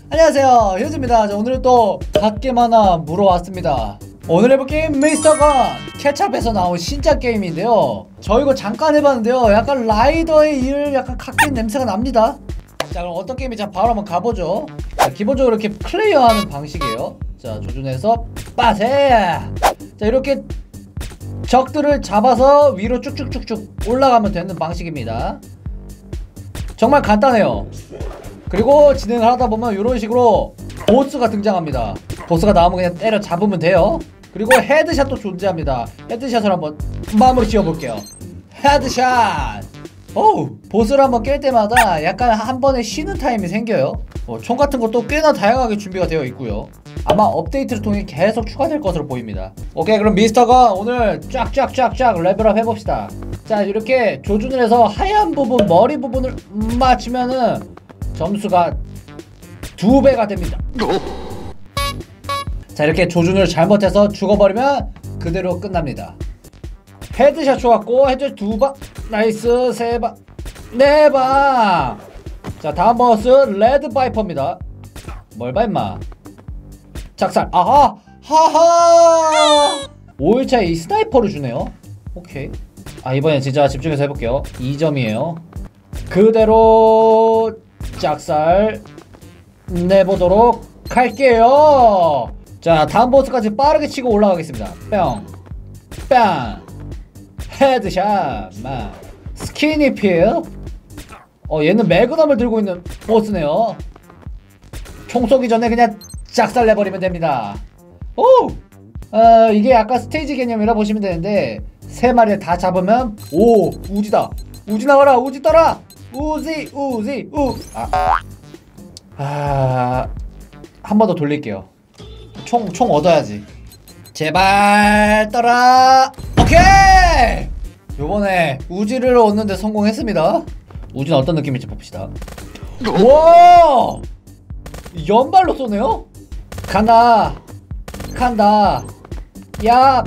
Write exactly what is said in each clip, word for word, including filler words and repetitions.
안녕하세요, 효즈입니다. 자, 오늘 또 갓게임 하나 물어왔습니다. 오늘 해볼 게임 미스터건 케찹에서 나온 신작 게임인데요. 저 이거 잠깐 해봤는데요, 약간 라이더의 일 약간 갓게임 냄새가 납니다. 자, 그럼 어떤 게임인지 바로 한번 가보죠. 자, 기본적으로 이렇게 플레이어하는 방식이에요. 자, 조준해서 빠세. 자, 이렇게 적들을 잡아서 위로 쭉쭉쭉쭉 올라가면 되는 방식입니다. 정말 간단해요. 그리고 진행을 하다보면 이런 식으로 보스가 등장합니다. 보스가 나오면 그냥 때려 잡으면 돼요. 그리고 헤드샷도 존재합니다. 헤드샷을 한번 마무리 지어볼게요. 헤드샷! 어우, 보스를 한번 깰 때마다 약간 한 번에 쉬는 타임이 생겨요. 어, 총 같은 것도 꽤나 다양하게 준비가 되어 있고요. 아마 업데이트를 통해 계속 추가될 것으로 보입니다. 오케이, 그럼 미스터가 오늘 쫙쫙쫙쫙 레벨업 해봅시다. 자, 이렇게 조준을 해서 하얀 부분, 머리 부분을 맞추면은 점수가 두 배가 됩니다. 자, 이렇게 조준을 잘못해서 죽어버리면 그대로 끝납니다. 헤드샷 좋았고, 헤드샷 두 방, 나이스, 세 방, 네 방. 자, 다음 보스 레드 바이퍼입니다. 뭘 봐 임마. 작살. 아하, 하하. 오 일차에 이 스나이퍼를 주네요. 오케이. 아, 이번엔 진짜 집중해서 해볼게요. 이 점이에요 그대로 작살 내보도록 할게요. 자, 다음 보스까지 빠르게 치고 올라가겠습니다. 뿅, 빵, 헤드샷, 막 스키니필. 어, 얘는 매그넘을 들고 있는 보스네요. 총 쏘기 전에 그냥 작살 내버리면 됩니다. 오! 어, 이게 약간 스테이지 개념이라 보시면 되는데, 세 마리를 다 잡으면, 오! 우지다! 우지 나와라! 우지 떠라! 우지! 우지! 우! 아. 아. 한 번 더 돌릴게요. 총, 총 얻어야지. 제발 떠라! 오케이! 요번에 우지를 얻는데 성공했습니다. 우지는 어떤 느낌일지 봅시다. 우와! 연발로 쏘네요? 간다! 간다! 야!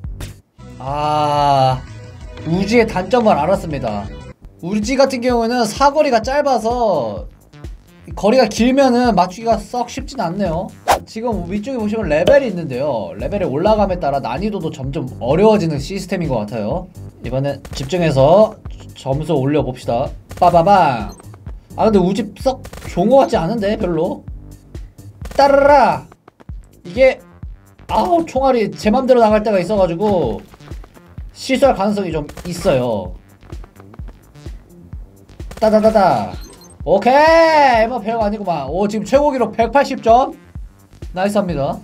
아, 우지의 단점을 알았습니다. 우지 같은 경우에는 사거리가 짧아서 거리가 길면은 맞추기가 썩 쉽진 않네요. 지금 위쪽에 보시면 레벨이 있는데요, 레벨이 올라감에 따라 난이도도 점점 어려워지는 시스템인 것 같아요. 이번엔 집중해서 점수 올려봅시다. 빠바방. 아, 근데 우지 썩 좋은 것 같지 않은데 별로. 따라라. 이게 아우, 총알이 제 맘대로 나갈 때가 있어가지고 실수할 가능성이 좀 있어요. 따다다다. 오케이, 뭐 별거 아니구만. 오, 지금 최고 기록 백팔십 점. 나이스합니다.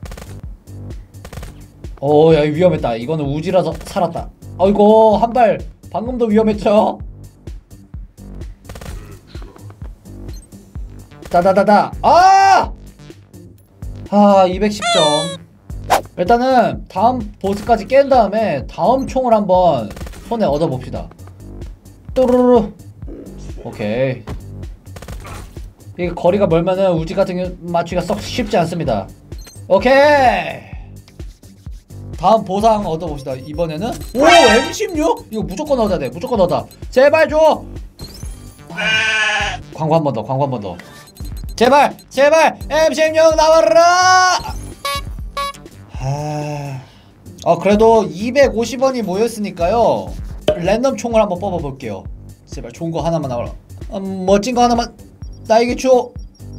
오, 야, 위험했다. 이거는 우지라서 살았다. 아이고, 한 발 방금도 위험했죠. 따다다다. 아! 아, 이백십 점. 일단은 다음 보스까지 깬 다음에 다음 총을 한번 손에 얻어봅시다. 또르르. 오케이. 이게 거리가 멀면은 우지 같은 경우 맞추기가 썩 쉽지 않습니다. 오케이. 다음 보상 얻어봅시다. 이번에는 오, 엠 십육? 이거 무조건 얻어야 돼. 무조건 얻어. 제발 줘. 아, 광고 한 번 더. 광고 한 번 더. 제발 제발 엠 십육 나와라. 하... 어, 그래도 이백오십 원이 모였으니까요, 랜덤 총을 한번 뽑아볼게요. 제발 좋은 거 하나만 나와라. 음, 멋진 거 하나만 나에게 줘.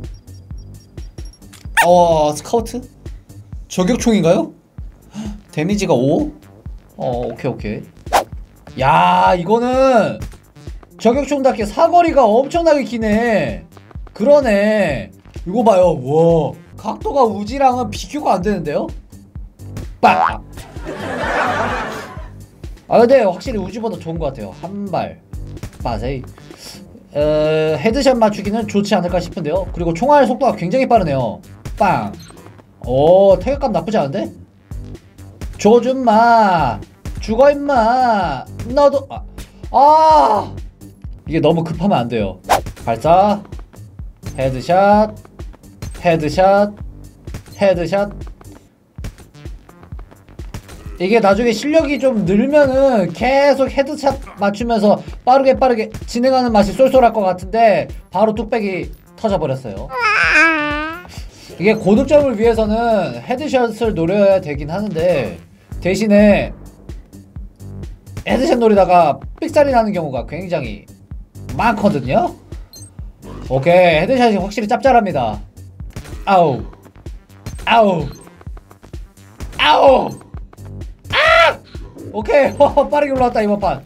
어, 스카우트? 저격총인가요? 데미지가 오? 어, 오케이 오케이. 야, 이거는 저격총답게 사거리가 엄청나게 기네. 그러네. 이거 봐요. 와, 각도가 우지랑은 비교가 안 되는데요? 빡! 아, 근데 확실히 우지보다 좋은 것 같아요. 한 발 빠세이. 어, 헤드샷 맞추기는 좋지 않을까 싶은데요. 그리고 총알 속도가 굉장히 빠르네요. 빵! 오, 타격감 나쁘지 않은데? 줘 줌마! 죽어 임마! 너도 아, 아! 이게 너무 급하면 안 돼요. 발사, 헤드샷, 헤드샷, 헤드샷. 이게 나중에 실력이 좀 늘면은 계속 헤드샷 맞추면서 빠르게 빠르게 진행하는 맛이 쏠쏠할 것 같은데 바로 뚝배기 터져버렸어요. 이게 고득점을 위해서는 헤드샷을 노려야 되긴 하는데 대신에 헤드샷 노리다가 삑살이 나는 경우가 굉장히 많거든요. 오케이, 헤드샷이 확실히 짭짤합니다. 아우 아우 아우 아! 오케이. 빠르게 올라왔다 이번 판.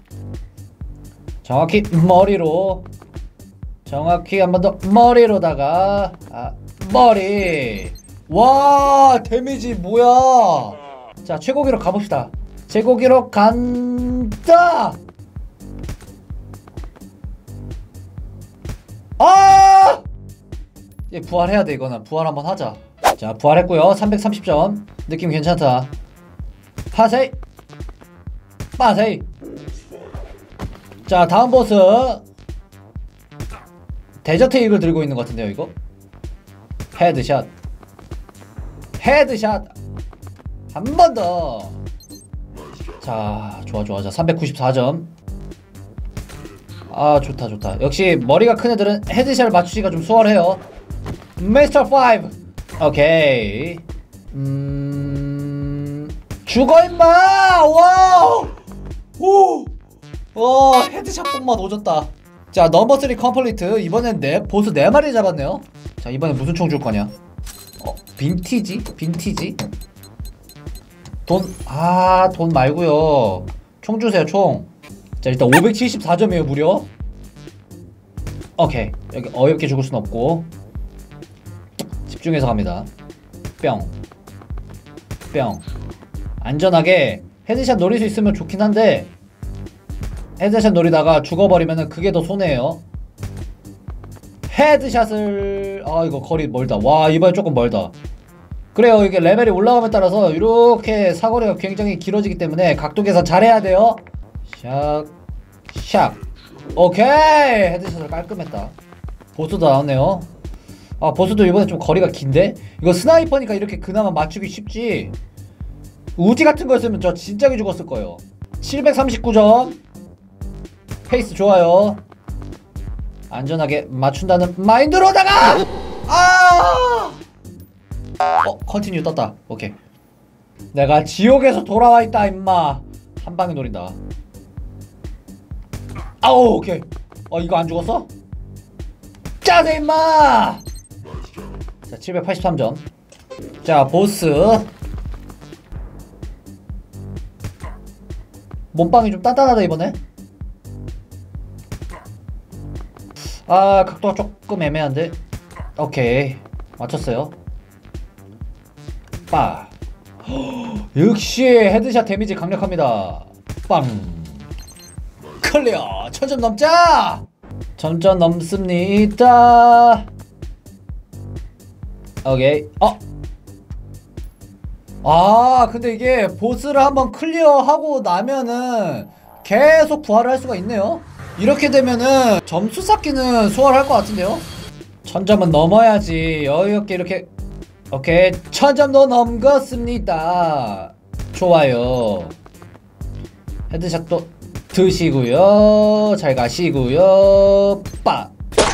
정확히 머리로, 정확히 한 번 더 머리로다가, 아 머리. 와 데미지 뭐야. 자 최고 기록 가봅시다. 최고 기록 간다. 아! 얘 부활해야 돼. 이거는 부활 한번 하자. 자 부활했고요. 삼백삼십 점 느낌 괜찮다. 파세이 빠세이. 자 다음 보스 데저트 이글 들고 있는 것 같은데요. 이거 헤드샷 헤드샷 한 번 더. 자 좋아 좋아. 자 삼백구십사 점. 아 좋다 좋다. 역시 머리가 큰 애들은 헤드샷을 맞추기가 좀 수월해요. 미스터 파이브. 오케이. 음... 죽어 임마. 와우. 오. 와 헤드샷 뽕맛 오졌다. 자 넘버 쓰리 컴플리트. 이번엔 네 보스 네 마리 잡았네요. 자 이번엔 무슨 총 줄 거냐. 어 빈티지? 빈티지? 돈, 아, 돈 말고요. 총 주세요, 총. 자, 일단 오백칠십사 점이에요, 무려. 오케이. 여기 어이없게 죽을 순 없고. 집중해서 갑니다. 뿅. 뿅. 안전하게 헤드샷 노릴 수 있으면 좋긴 한데, 헤드샷 노리다가 죽어버리면은 그게 더 손해예요. 헤드샷을, 아, 이거 거리 멀다. 와, 이번에 조금 멀다. 그래요. 이게 레벨이 올라감에 따라서 이렇게 사거리가 굉장히 길어지기 때문에 각도 계산 잘해야 돼요. 샥 샥. 오케이. 헤드샷을 깔끔했다. 보스도 나왔네요. 아 보스도 이번에 좀 거리가 긴데? 이거 스나이퍼니까 이렇게 그나마 맞추기 쉽지. 우지 같은 거였으면 저 진작에 죽었을 거예요. 칠백삼십구 점. 페이스 좋아요. 안전하게 맞춘다는 마인드로다가 아! 어 컨티뉴 떴다. 오케이. 내가 지옥에서 돌아와 있다 임마. 한 방에 노린다. 아우 오케이. 어 이거 안 죽었어? 짜세 임마. 자 칠백팔십삼 점. 자 보스 몸빵이 좀 단단하다 이번에. 아 각도가 조금 애매한데. 오케이 맞췄어요. 빠. 역시 헤드샷 데미지 강력합니다. 빵. 클리어. 천 점 넘자. 천 점 넘습니다. 오케이. 어. 아 근데 이게 보스를 한번 클리어하고 나면은 계속 부활을 할 수가 있네요. 이렇게 되면은 점수 쌓기는 수월할 것 같은데요. 천 점은 넘어야지 여유없게 이렇게. 오케이 천 점도 넘겼습니다. 좋아요. 헤드샷도 드시고요. 잘 가시고요. 빠.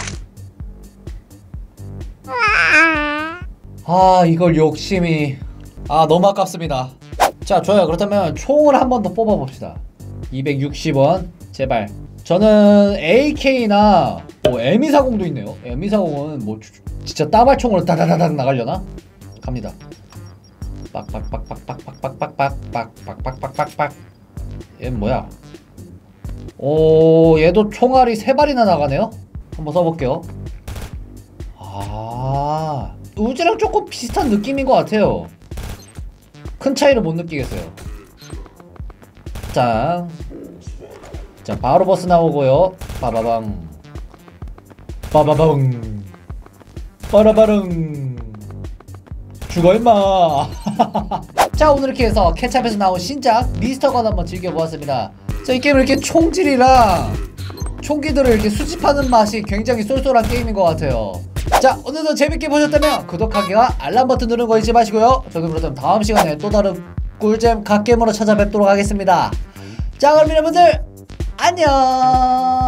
아 이걸 욕심이. 아 너무 아깝습니다. 자 좋아요. 그렇다면 총을 한 번 더 뽑아봅시다. 이백육십 원 제발. 저는 에이케이나 뭐 엠이사공도 있네요. 엠이사공은 뭐 진짜 따발총으로 다다다닥 나가려나? 갑니다. 빡빡빡빡빡빡빡빡빡빡빡빡빡빡빡. 얘는 뭐야? 오 얘도 총알이 세 발이나 나가네요? 한번 써볼게요. 아 우지랑 조금 비슷한 느낌인 것 같아요. 큰 차이를 못 느끼겠어요. 짠. 자 바로 버스 나오고요. 빠바방 빠바방 빠라바릉. 죽어 임마. 자 오늘 이렇게 해서 케찹에서 나온 신작 미스터건 한번 즐겨보았습니다. 자 이 게임은 이렇게 총질이랑 총기들을 이렇게 수집하는 맛이 굉장히 쏠쏠한 게임인 것 같아요. 자 오늘도 재밌게 보셨다면 구독하기와 알람 버튼 누르는 거 잊지 마시고요. 저는 그렇다면 다음 시간에 또 다른 꿀잼 갓게임으로 찾아뵙도록 하겠습니다. 자 그럼 여러분들 안녕.